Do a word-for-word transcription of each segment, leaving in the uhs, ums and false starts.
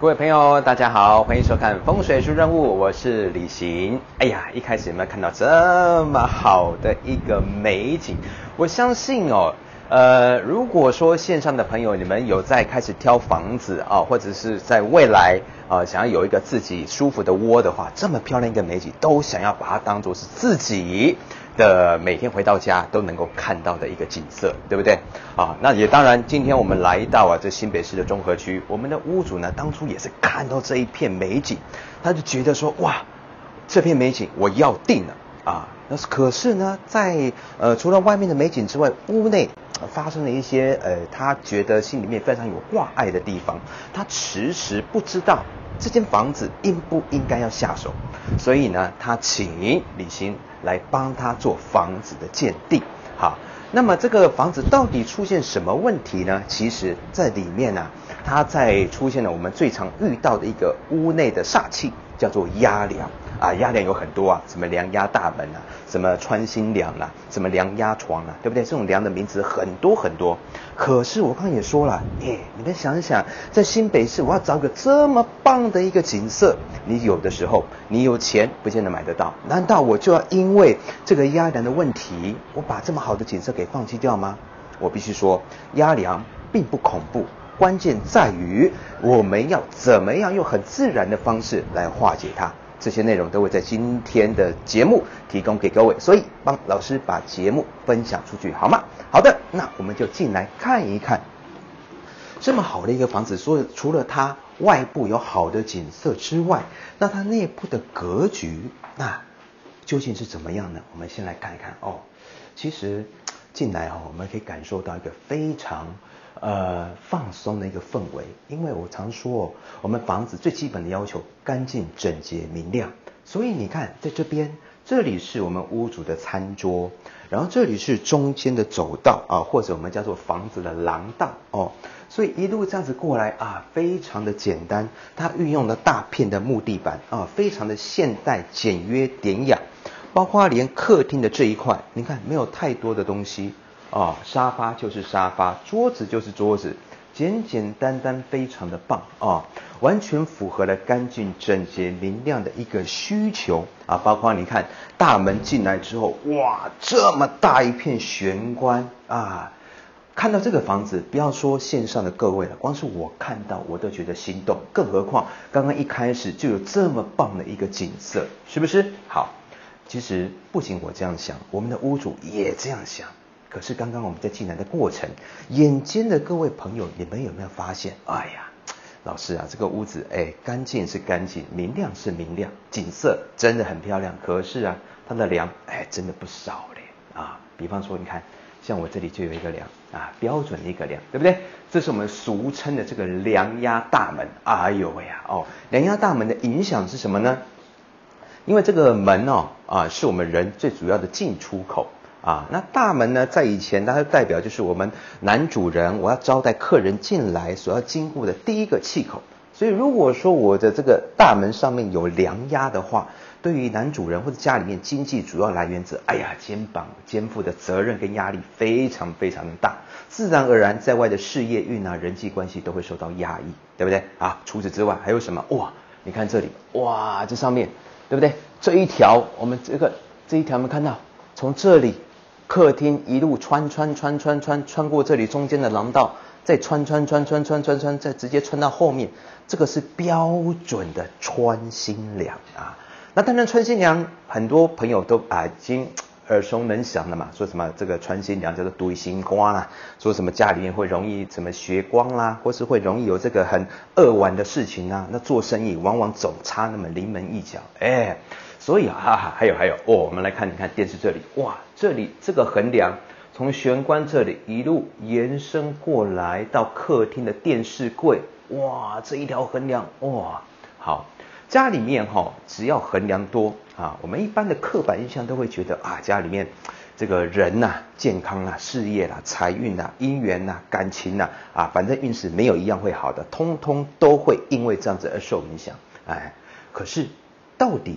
各位朋友，大家好，欢迎收看风水书任务，我是李行。哎呀，一开始有没有看到这么好的一个美景？我相信哦，呃，如果说线上的朋友你们有在开始挑房子啊，或者是在未来啊想要有一个自己舒服的窝的话，这么漂亮一个美景，都想要把它当作是自己的每天回到家都能够看到的一个景色，对不对？啊，那也当然，今天我们来到啊这新北市的中和区，我们的屋主呢，当初也是看到这一片美景，他就觉得说，哇，这片美景我要定了啊。那可是呢，在呃除了外面的美景之外，屋内发生了一些呃他觉得心里面非常有挂碍的地方，他迟迟不知道这间房子应不应该要下手，所以呢，他请李行来帮他做房子的鉴定。好，那么这个房子到底出现什么问题呢？其实在里面呢、啊，它在出现了我们最常遇到的一个屋内的煞气，叫做压梁啊。压梁有很多啊，什么梁压大门啊，什么穿心梁啊，什么梁压床啊，对不对？这种梁的名字很多很多。可是我刚刚也说了，哎，你们想一想，在新北市，我要找个这么棒的一个景色，你有的时候你有钱不见得买得到，难道我就要因为这个压梁的问题，我把这么好的景色给放弃掉吗？我必须说，压梁并不恐怖，关键在于我们要怎么样用很自然的方式来化解它。这些内容都会在今天的节目提供给各位，所以帮老师把节目分享出去好吗？好的，那我们就进来看一看这么好的一个房子，说除了它外部有好的景色之外，那它内部的格局那究竟是怎么样呢？我们先来看一看哦。其实进来哦，我们可以感受到一个非常呃放松的一个氛围，因为我常说哦，我们房子最基本的要求干净、整洁、明亮。所以你看，在这边，这里是我们屋主的餐桌，然后这里是中间的走道啊，或者我们叫做房子的廊道哦。所以一路这样子过来啊，非常的简单。它运用了大片的木地板啊，非常的现代、简约、典雅。包括连客厅的这一块，你看没有太多的东西啊，沙发就是沙发，桌子就是桌子，简简单单，非常的棒啊，完全符合了干净、整洁、明亮的一个需求啊。包括你看大门进来之后，哇，这么大一片玄关啊！看到这个房子，不要说线上的各位了，光是我看到我都觉得心动，更何况刚刚一开始就有这么棒的一个景色，是不是？好。其实不仅我这样想，我们的屋主也这样想。可是刚刚我们在进来的过程，眼尖的各位朋友，你们有没有发现？哎呀，老师啊，这个屋子，哎，干净是干净，明亮是明亮，景色真的很漂亮。可是啊，它的梁，哎，真的不少嘞啊。比方说，你看，像我这里就有一个梁啊，标准的一个梁，对不对？这是我们俗称的这个梁压大门。哎呦喂呀，哦，梁压大门的影响是什么呢？因为这个门哦啊是我们人最主要的进出口啊，那大门呢在以前它代表就是我们男主人我要招待客人进来所要经过的第一个气口，所以如果说我的这个大门上面有梁压的话，对于男主人或者家里面经济主要来源者，哎呀，肩膀肩负的责任跟压力非常非常的大，自然而然在外的事业运啊人际关系都会受到压抑，对不对啊？除此之外还有什么？哇，你看这里，哇，这上面。对不对？这一条我们这个这一条有没有看到？从这里客厅一路穿穿穿穿穿穿过这里中间的廊道，再穿穿穿穿穿穿穿，再直接穿到后面，这个是标准的穿心梁啊。那当然穿心梁很多朋友都啊已经耳熟能详了嘛，说什么这个穿心梁叫做堆心瓜啦，说什么家里面会容易什么血光啦，或是会容易有这个很扼腕的事情啊，那做生意往往总差那么临门一脚，哎，所以哈哈，还有还有哦，我们来看，你看电视这里，哇，这里这个横梁从玄关这里一路延伸过来到客厅的电视柜，哇，这一条横梁，哇，好。家里面哈、哦，只要横梁多啊，我们一般的刻板印象都会觉得啊，家里面这个人呐、啊、健康啦、啊、事业啦、啊、财运啦、啊、姻缘啦、啊、感情啦 啊, 啊，反正运势没有一样会好的，通通都会因为这样子而受影响。哎，可是到底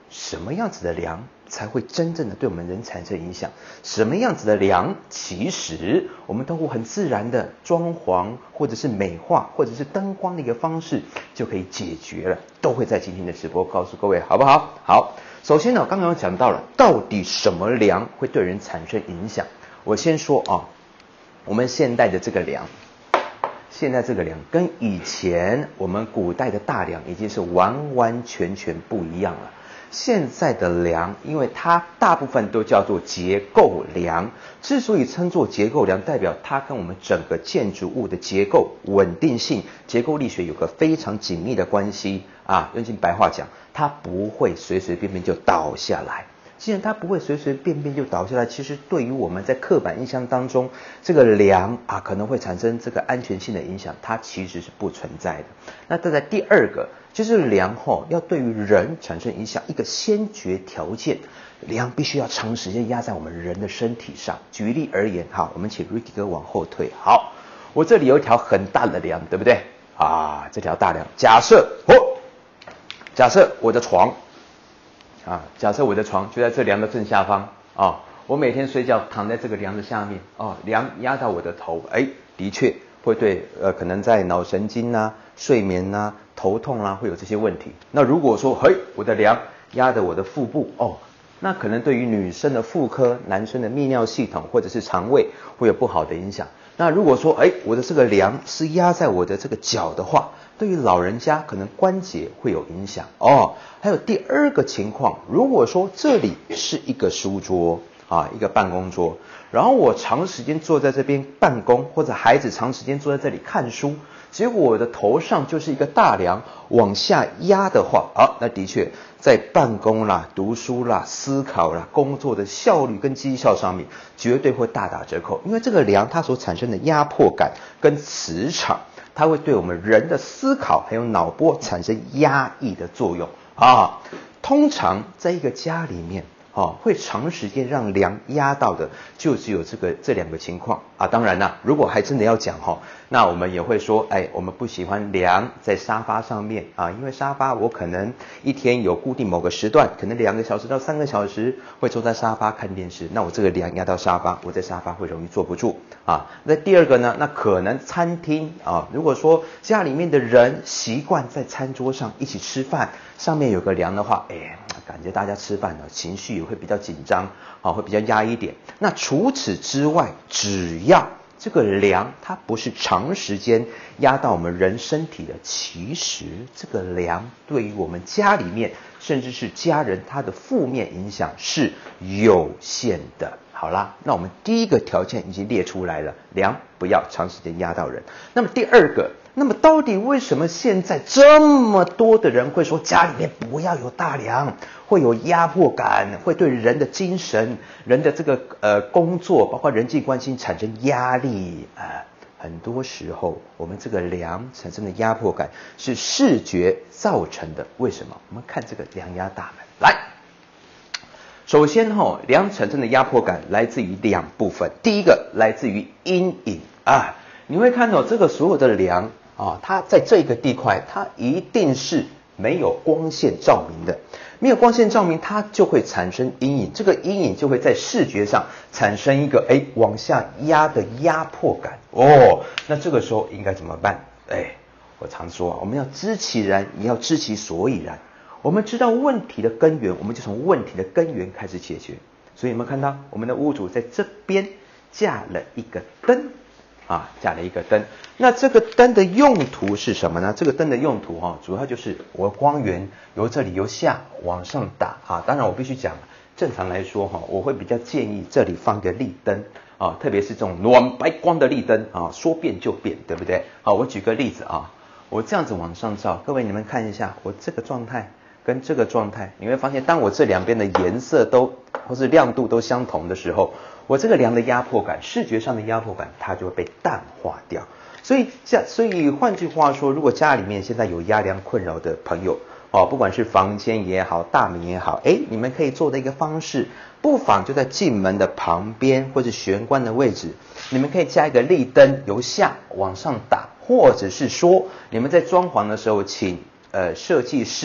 什么样子的梁才会真正的对我们人产生影响？什么样子的梁，其实我们通过很自然的装潢，或者是美化，或者是灯光的一个方式，就可以解决了。都会在今天的直播告诉各位，好不好？好，首先呢，刚刚讲到了，到底什么梁会对人产生影响？我先说啊，我们现代的这个梁。现在这个梁跟以前我们古代的大梁已经是完完全全不一样了。现在的梁，因为它大部分都叫做结构梁，之所以称作结构梁，代表它跟我们整个建筑物的结构稳定性、结构力学有个非常紧密的关系啊。用尽白话讲，它不会随随便便就倒下来。既然它不会随随便便就倒下来，其实对于我们在刻板印象当中，这个梁啊可能会产生这个安全性的影响，它其实是不存在的。那再来第二个，就是梁吼要对于人产生影响，一个先决条件，梁必须要长时间压在我们人的身体上。举例而言，好，我们请 Ricky 哥往后退。好，我这里有一条很大的梁，对不对？啊，这条大梁，假设哦，假设我的床。啊，假设我的床就在这梁的正下方啊，我每天睡觉躺在这个梁的下面哦，梁压到我的头，哎，的确会对呃可能在脑神经啊、睡眠啊、头痛啊会有这些问题。那如果说嘿，我的梁压着我的腹部哦，那可能对于女生的妇科、男生的泌尿系统或者是肠胃会有不好的影响。那如果说哎，我的这个梁是压在我的这个脚的话，对于老人家可能关节会有影响哦。还有第二个情况，如果说这里是一个书桌啊，一个办公桌，然后我长时间坐在这边办公，或者孩子长时间坐在这里看书，结果我的头上就是一个大梁往下压的话，啊，那的确在办公啦、读书啦、思考啦、工作的效率跟绩效上面，绝对会大打折扣。因为这个梁它所产生的压迫感跟磁场，它会对我们人的思考还有脑波产生压抑的作用啊。通常在一个家里面哦，会长时间让梁压到的，就只有这个这两个情况啊。当然啦，如果还真的要讲哈、哦，那我们也会说，哎，我们不喜欢梁在沙发上面啊，因为沙发我可能一天有固定某个时段，可能两个小时到三个小时会坐在沙发看电视，那我这个梁压到沙发，我在沙发会容易坐不住啊。那第二个呢，那可能餐厅啊，如果说家里面的人习惯在餐桌上一起吃饭，上面有个梁的话，哎，感觉大家吃饭呢情绪也会比较紧张啊，会比较压一点。那除此之外，只要这个梁它不是长时间压到我们人身体的，其实这个梁对于我们家里面甚至是家人他的负面影响是有限的。好啦，那我们第一个条件已经列出来了，梁不要长时间压到人。那么第二个，那么到底为什么现在这么多的人会说家里面不要有大梁，会有压迫感，会对人的精神、人的这个呃工作，包括人际关系产生压力啊、呃？很多时候我们这个梁产生的压迫感是视觉造成的。为什么？我们看这个梁压大门来。首先哈，梁产生的压迫感来自于两部分。第一个来自于阴影啊，你会看到这个所有的梁啊，它在这个地块，它一定是没有光线照明的。没有光线照明，它就会产生阴影，这个阴影就会在视觉上产生一个哎往下压的压迫感哦。那这个时候应该怎么办？哎，我常说啊，我们要知其然，也要知其所以然。我们知道问题的根源，我们就从问题的根源开始解决。所以有没有看到我们的屋主在这边架了一个灯啊，架了一个灯。那这个灯的用途是什么呢？这个灯的用途哈、啊，主要就是我光源由这里由下往上打啊。当然我必须讲，正常来说哈、啊，我会比较建议这里放个立灯啊，特别是这种暖白光的立灯啊，说变就变，对不对？好，我举个例子啊，我这样子往上照，各位你们看一下，我这个状态跟这个状态，你会发现，当我这两边的颜色都或是亮度都相同的时候，我这个梁的压迫感，视觉上的压迫感，它就会被淡化掉。所以，所以换句话说，如果家里面现在有压梁困扰的朋友，哦，不管是房间也好，大门也好，哎，你们可以做的一个方式，不妨就在进门的旁边或者玄关的位置，你们可以加一个立灯，由下往上打，或者是说，你们在装潢的时候，请呃设计师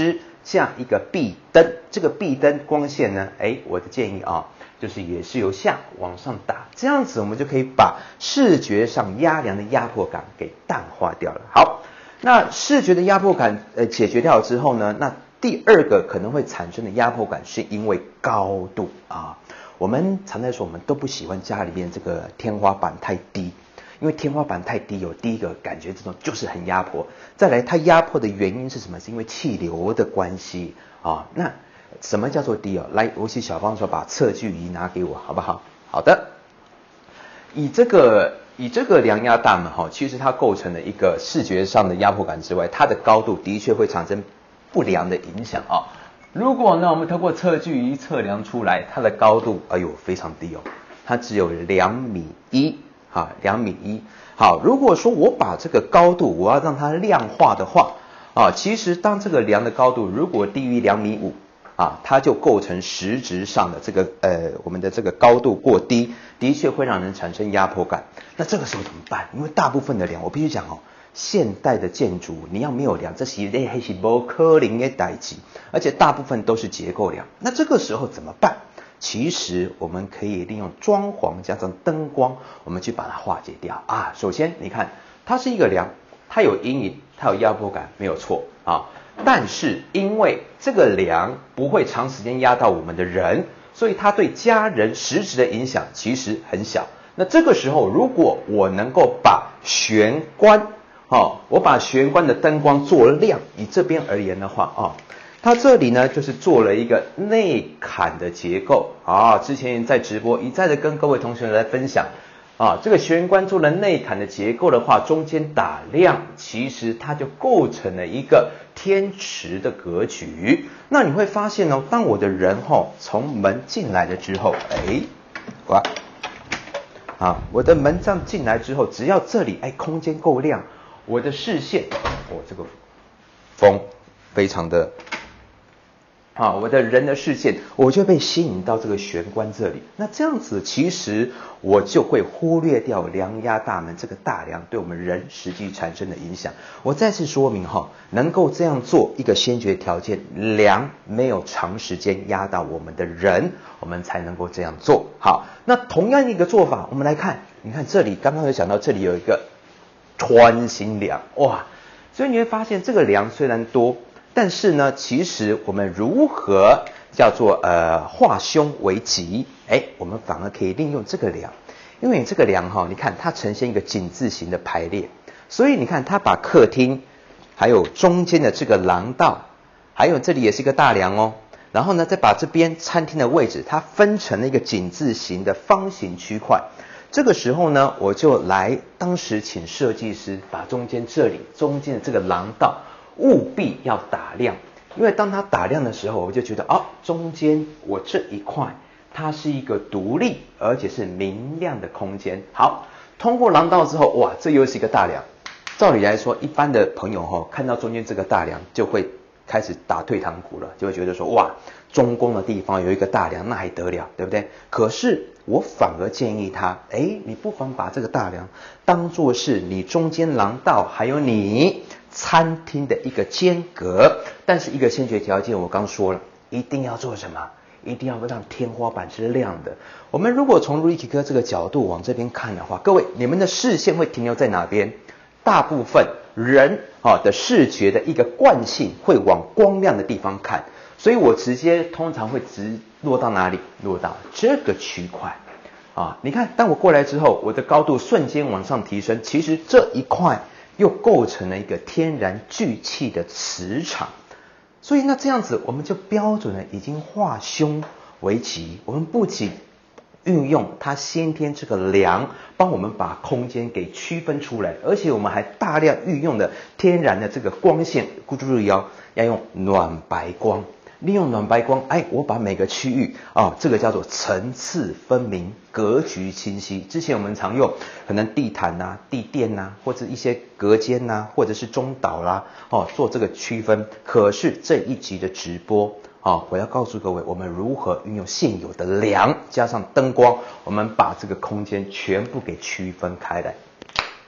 架一个壁灯，这个壁灯光线呢，哎，我的建议啊，就是也是由下往上打，这样子我们就可以把视觉上压梁的压迫感给淡化掉了。好，那视觉的压迫感呃解决掉之后呢，那第二个可能会产生的压迫感是因为高度啊。我们常在说，我们都不喜欢家里面这个天花板太低，因为天花板太低，有第一个感觉这种就是很压迫。再来，它压迫的原因是什么？是因为气流的关系啊。那什么叫做低哦？来，我请小芳说，把测距仪拿给我，好不好？好的。以这个以这个量压大门哈，其实它构成了一个视觉上的压迫感之外，它的高度的确会产生不良的影响啊。如果呢，我们通过测距仪测量出来，它的高度，哎呦，非常低哦，它只有两米一，哈，两米一。好，如果说我把这个高度我要让它量化的话，啊，其实当这个梁的高度如果低于两米五，啊，它就构成实质上的这个呃，我们的这个高度过低，的确会让人产生压迫感。那这个时候怎么办？因为大部分的梁，我必须讲哦。现代的建筑，你要没有梁，这是那还是不可能的代志，而且大部分都是结构梁。那这个时候怎么办？其实我们可以利用装潢加上灯光，我们去把它化解掉啊。首先，你看它是一个梁，它有阴影，它有压迫感，没有错啊。但是因为这个梁不会长时间压到我们的人，所以它对家人实质的影响其实很小。那这个时候，如果我能够把玄关好、哦，我把玄关的灯光做亮。以这边而言的话啊、哦，它这里呢就是做了一个内坎的结构啊。之前在直播一再的跟各位同学来分享啊，这个玄关做了内坎的结构的话，中间打亮，其实它就构成了一个天池的格局。那你会发现哦，当我的人哈、哦、从门进来了之后，哎，哇，啊，我的门这样进来之后，只要这里哎空间够亮。我的视线，哦，这个风非常的啊，我的人的视线，我就被吸引到这个玄关这里。那这样子，其实我就会忽略掉梁压大门这个大梁对我们人实际产生的影响。我再次说明哈，能够这样做一个先决条件，梁没有长时间压到我们的人，我们才能够这样做。好，那同样一个做法，我们来看，你看这里刚刚有讲到，这里有一个穿心梁，哇！所以你会发现这个梁虽然多，但是呢，其实我们如何叫做呃化凶为吉？哎，我们反而可以利用这个梁，因为这个梁哈、哦，你看它呈现一个井字形的排列，所以你看它把客厅，还有中间的这个廊道，还有这里也是一个大梁哦。然后呢，再把这边餐厅的位置，它分成了一个井字形的方形区块。这个时候呢，我就来当时请设计师把中间这里中间的这个廊道务必要打亮，因为当它打亮的时候，我就觉得哦，中间我这一块它是一个独立而且是明亮的空间。好，通过廊道之后，哇，这又是一个大梁。照理来说，一般的朋友哈、哦，看到中间这个大梁就会开始打退堂鼓了，就会觉得说哇，中宫的地方有一个大梁，那还得了，对不对？可是我反而建议他，哎，你不妨把这个大梁当作是你中间廊道还有你餐厅的一个间隔，但是一个先决条件我刚说了，一定要做什么？一定要让天花板是亮的。我们如果从瑞奇哥这个角度往这边看的话，各位你们的视线会停留在哪边？大部分人啊的视觉的一个惯性会往光亮的地方看，所以我直接通常会直落到哪里？落到这个区块啊！你看，当我过来之后，我的高度瞬间往上提升，其实这一块又构成了一个天然聚气的磁场。所以那这样子，我们就标准的已经化凶为吉。我们不仅运用它先天这个梁，帮我们把空间给区分出来，而且我们还大量运用的天然的这个光线，孤注入腰要用暖白光，利用暖白光，哎，我把每个区域啊、哦，这个叫做层次分明，格局清晰。之前我们常用可能地毯呐、啊、地垫呐、啊，或者一些隔间呐、啊，或者是中岛啦、啊，哦，做这个区分。可是这一集的直播。好，我要告诉各位，我们如何运用现有的梁加上灯光，我们把这个空间全部给区分开来。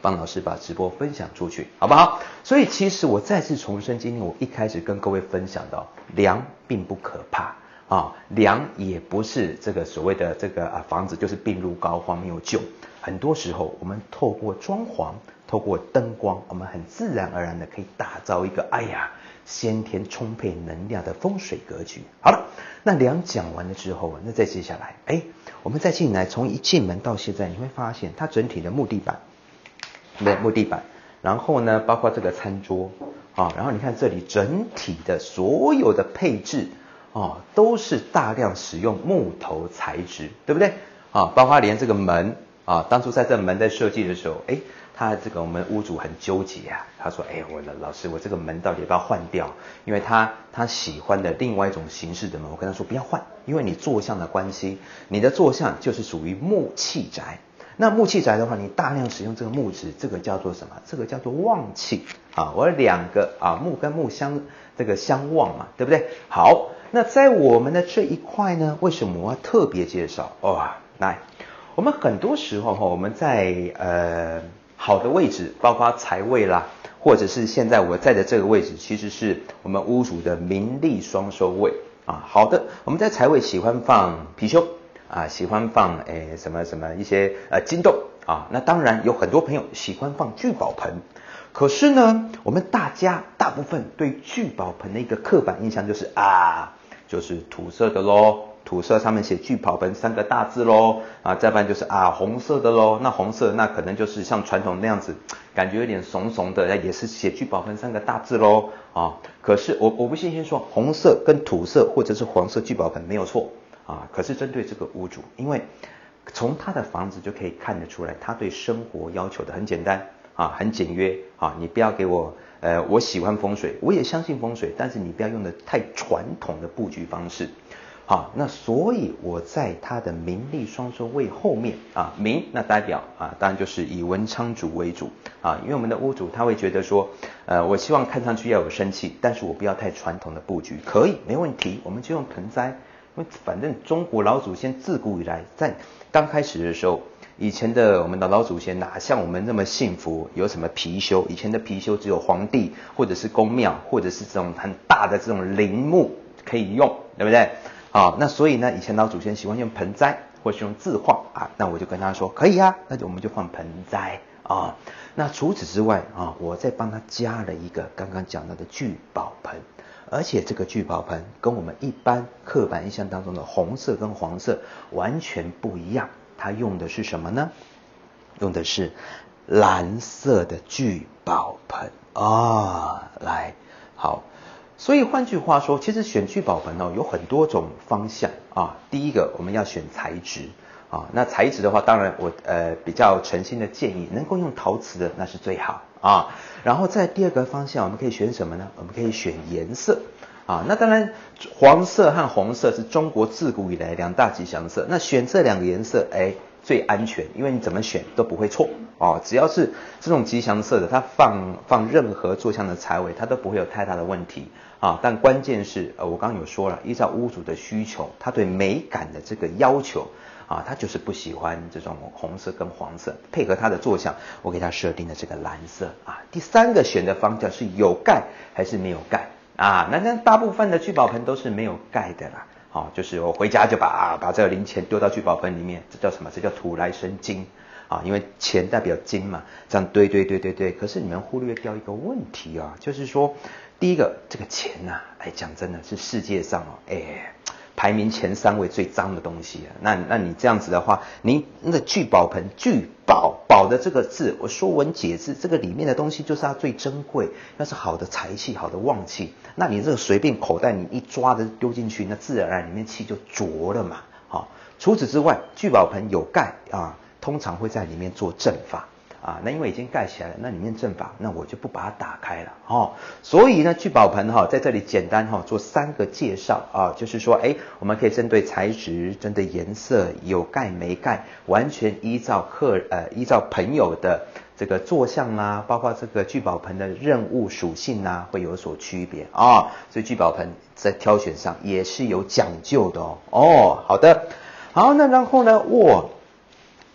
帮老师把直播分享出去，好不好？所以其实我再次重申，今天我一开始跟各位分享的，梁并不可怕啊，梁也不是这个所谓的这个啊房子就是病入膏肓没有救。很多时候我们透过装潢，透过灯光，我们很自然而然的可以打造一个哎呀先天充沛能量的风水格局。好了，那梁讲完了之后，那再接下来，哎，我们再进来，从一进门到现在，你会发现它整体的木地板，对，木地板，然后呢，包括这个餐桌啊，然后你看这里整体的所有的配置啊，都是大量使用木头材质，对不对？啊，包括连这个门啊，当初在这门在设计的时候，哎。他这个我们屋主很纠结啊，他说：“哎，我的老师，我这个门到底要不要换掉？因为他他喜欢的另外一种形式的门。”我跟他说：“不要换，因为你坐向的关系，你的坐向就是属于木气宅。那木气宅的话，你大量使用这个木质，这个叫做什么？这个叫做旺气啊！我两个啊木跟木相这个相旺嘛，对不对？好，那在我们的这一块呢，为什么我要特别介绍？哇，来，我们很多时候哈，我们在呃。好的位置，包括财位啦，或者是现在我在的这个位置，其实是我们屋主的名利双收位啊。好的，我们在财位喜欢放貔貅啊，喜欢放诶什么什么一些呃金豆啊。那当然有很多朋友喜欢放聚宝盆，可是呢，我们大家大部分对聚宝盆的一个刻板印象就是啊，就是土色的咯。土色上面写聚宝盆三个大字咯，啊，再不然就是啊红色的咯，那红色那可能就是像传统那样子，感觉有点怂怂的，也是写聚宝盆三个大字咯，啊，可是我我不信先说红色跟土色或者是黄色聚宝盆没有错啊，可是针对这个屋主，因为从他的房子就可以看得出来，他对生活要求的很简单啊，很简约啊，你不要给我呃我喜欢风水，我也相信风水，但是你不要用的太传统的布局方式。好，那所以我在他的名利双收位后面啊，名那代表啊，当然就是以文昌主为主啊，因为我们的屋主他会觉得说，呃，我希望看上去要有生气，但是我不要太传统的布局，可以没问题，我们就用盆栽，因为反正中国老祖先自古以来在刚开始的时候，以前的我们的老祖先哪像我们那么幸福，有什么貔貅？以前的貔貅只有皇帝或者是宫庙或者是这种很大的这种陵墓可以用，对不对？啊，那所以呢，以前老祖先喜欢用盆栽，或是用字画啊，那我就跟他说可以啊，那就我们就放盆栽啊。那除此之外啊，我再帮他加了一个刚刚讲到的聚宝盆，而且这个聚宝盆跟我们一般刻板印象当中的红色跟黄色完全不一样，它用的是什么呢？用的是蓝色的聚宝盆啊，来，好。所以换句话说，其实选聚宝盆哦有很多种方向啊。第一个，我们要选材质啊。那材质的话，当然我呃比较诚心的建议，能够用陶瓷的那是最好啊。然后在第二个方向，我们可以选什么呢？我们可以选颜色啊。那当然，黄色和红色是中国自古以来两大吉祥色。那选这两个颜色，哎，最安全，因为你怎么选都不会错哦。只要是这种吉祥色的，它放放任何坐向的财位，它都不会有太大的问题。啊，但关键是，呃，我刚刚有说了，依照屋主的需求，他对美感的这个要求，啊，他就是不喜欢这种红色跟黄色，配合他的坐向，我给他设定的这个蓝色啊。第三个选的方向是有盖还是没有盖啊？那那大部分的聚宝盆都是没有盖的啦，好、啊，就是我回家就把啊把这个零钱丢到聚宝盆里面，这叫什么？这叫土来生金。啊，因为钱代表金嘛，这样对对对对对。可是你们忽略掉一个问题啊，就是说，第一个这个钱呐、啊，哎，讲真的是世界上哦，哎，排名前三位最脏的东西啊。那那你这样子的话，你那个聚宝盆，聚宝宝的这个字，我说文解字，这个里面的东西就是它最珍贵，要是好的财气、好的旺气，那你这个随便口袋你一抓的丢进去，那自然而然里面气就浊了嘛。好，除此之外，聚宝盆有盖啊。通常会在里面做阵法啊，那因为已经盖起来了，那里面阵法，那我就不把它打开了哦。所以呢，聚宝盆哈、哦，在这里简单哈、哦、做三个介绍啊，就是说，哎，我们可以针对材质、针对颜色，有盖没盖，完全依照客呃依照朋友的这个坐向啦，包括这个聚宝盆的任务属性啦，会有所区别啊。所以聚宝盆在挑选上也是有讲究的哦。哦，好的，好，那然后呢，哇。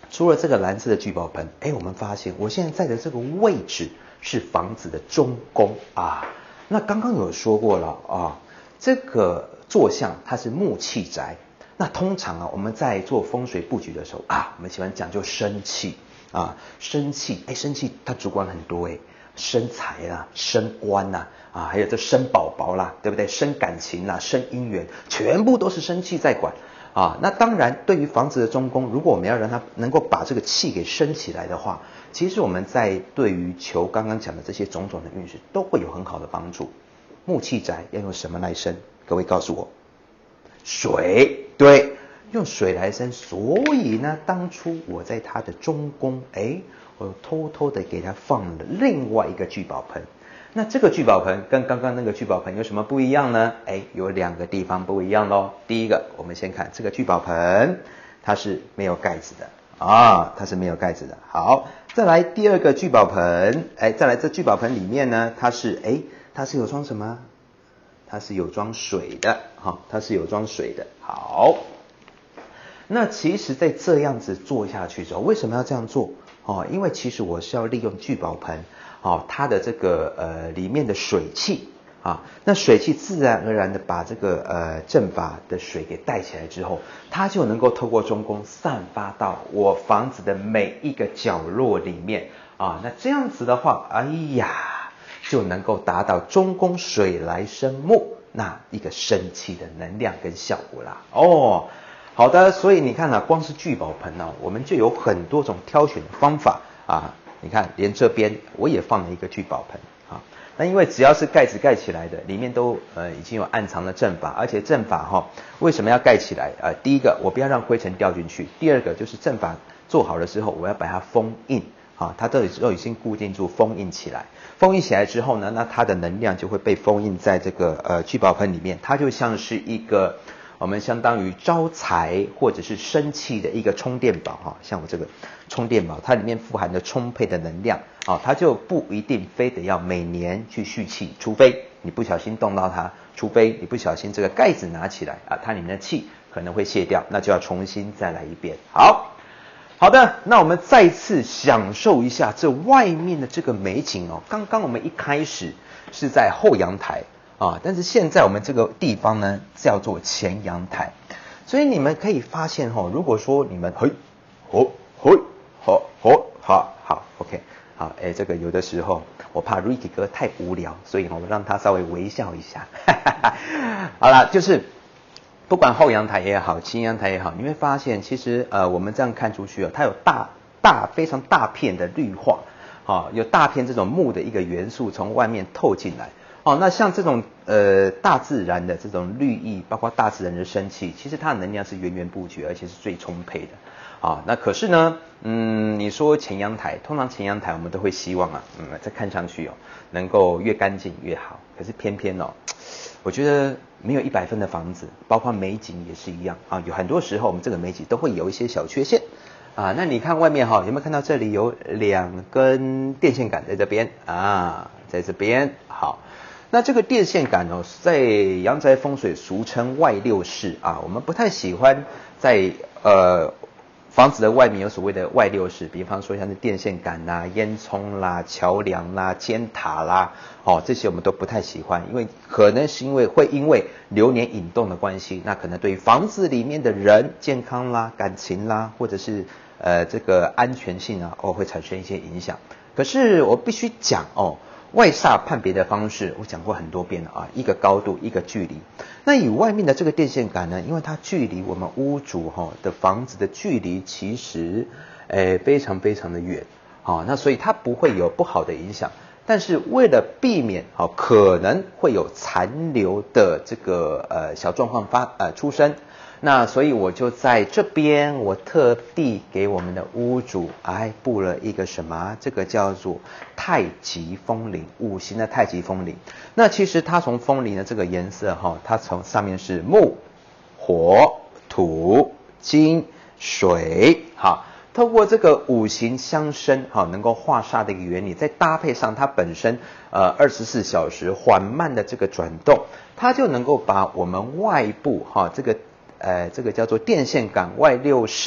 除了这个蓝色的聚宝盆，哎，我们发现我现在在的这个位置是房子的中宫啊。那刚刚有说过了啊，这个坐向它是木气宅。那通常啊，我们在做风水布局的时候啊，我们喜欢讲究生气啊，生气，哎，生气它主管很多哎，生财啦，升官啦，啊，还有这生宝宝啦，对不对？生感情啦，生姻缘，全部都是生气在管啊。那当然，对于房子的中宫，如果我们要让它能够把这个气给升起来的话，其实我们在对于求刚刚讲的这些种种的运势，都会有很好的帮助。木气宅要用什么来生？各位告诉我。水，对，用水来生。所以呢，当初我在它的中宫，哎，我偷偷的给它放了另外一个聚宝盆。那这个聚宝盆跟刚刚那个聚宝盆有什么不一样呢？哎，有两个地方不一样咯。第一个，我们先看这个聚宝盆，它是没有盖子的啊，它是没有盖子的。好，再来第二个聚宝盆，哎，再来这聚宝盆里面呢，它是哎，它是有装什么？它是有装水的，哈，它是有装水的。好，那其实，在这样子做下去之后，为什么要这样做？哦，因为其实我是要利用聚宝盆，哦，它的这个呃里面的水气啊，那水气自然而然的把这个呃阵法的水给带起来之后，它就能够透过中宫散发到我房子的每一个角落里面啊。那这样子的话，哎呀。就能够达到中宫水来生木，那一个生气的能量跟效果啦。哦，好的，所以你看啊，光是聚宝盆呢、啊，我们就有很多种挑选的方法啊。你看，连这边我也放了一个聚宝盆啊。那因为只要是盖子盖起来的，里面都呃已经有暗藏的阵法，而且阵法哈、哦，为什么要盖起来？呃，第一个我不要让灰尘掉进去，第二个就是阵法做好了之后，我要把它封印。啊，它都都已经固定住，封印起来。封印起来之后呢，那它的能量就会被封印在这个呃聚宝盆里面，它就像是一个我们相当于招财或者是生气的一个充电宝哈、啊。像我这个充电宝，它里面富含着充沛的能量啊，它就不一定非得要每年去蓄气，除非你不小心动到它，除非你不小心这个盖子拿起来啊，它里面的气可能会泄掉，那就要重新再来一遍。好。好的，那我们再次享受一下这外面的这个美景哦。刚刚我们一开始是在后阳台啊，但是现在我们这个地方呢叫做前阳台，所以你们可以发现哈、哦，如果说你们嘿，吼嘿，好好好好 ，OK， 好，哎，这个有的时候我怕 Ricky 哥太无聊，所以我们让他稍微微笑一下。好啦，就是。不管后阳台也好，前阳台也好，你会发现，其实呃，我们这样看出去哦，它有大大非常大片的绿化，啊，有大片这种木的一个元素从外面透进来，哦，那像这种呃大自然的这种绿意，包括大自然的生气，其实它的能量是源源不绝，而且是最充沛的，啊，那可是呢，嗯，你说前阳台，通常前阳台我们都会希望啊，嗯，再看上去哦，能够越干净越好，可是偏偏哦。我觉得没有一百分的房子，包括美景也是一样啊。有很多时候我们这个美景都会有一些小缺陷啊。那你看外面哈、哦，有没有看到这里有两根电线杆在这边啊，在这边好。那这个电线杆哦，在阳宅风水俗称外六式啊。我们不太喜欢在呃房子的外面有所谓的外六式，比方说像是电线杆啦、烟囱啦、桥梁啦、尖塔啦，哦，这些我们都不太喜欢，因为可能是因为会因为流年引动的关系，那可能对于房子里面的人健康啦、感情啦，或者是呃这个安全性啊，哦会产生一些影响。可是我必须讲哦。外煞判别的方式，我讲过很多遍了啊，一个高度，一个距离。那以外面的这个电线杆呢，因为它距离我们屋主哈、哦、的房子的距离其实，诶非常非常的远，好、哦，那所以它不会有不好的影响。但是为了避免好、哦、可能会有残留的这个呃小状况发呃出生。那所以我就在这边，我特地给我们的屋主哎布了一个什么？这个叫做太极风铃，五行的太极风铃。那其实它从风铃的这个颜色哈、哦，它从上面是木、火、土、金、水，好，透过这个五行相生，好，能够化煞的一个原理，再搭配上它本身呃二十四小时缓慢的这个转动，它就能够把我们外部哈这个。呃，这个叫做电线杆外六式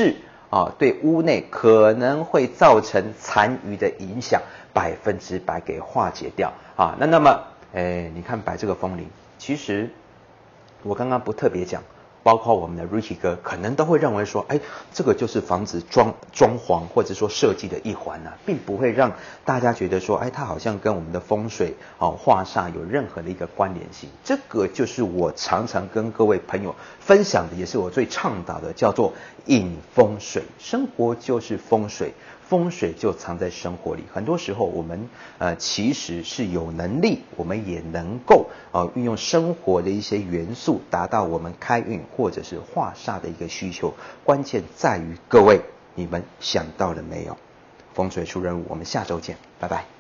啊，对屋内可能会造成残余的影响，百分之百给化解掉啊。那那么，哎，你看摆这个风铃，其实我刚刚不特别讲。包括我们的 Ricky 哥，可能都会认为说，哎，这个就是房子装装潢或者说设计的一环啊，并不会让大家觉得说，哎，它好像跟我们的风水哦化煞有任何的一个关联性。这个就是我常常跟各位朋友分享的，也是我最倡导的，叫做引风水。生活就是风水。风水就藏在生活里，很多时候我们呃其实是有能力，我们也能够呃运用生活的一些元素，达到我们开运或者是化煞的一个需求。关键在于各位，你们想到了没有？风水出任务，我们下周见，拜拜。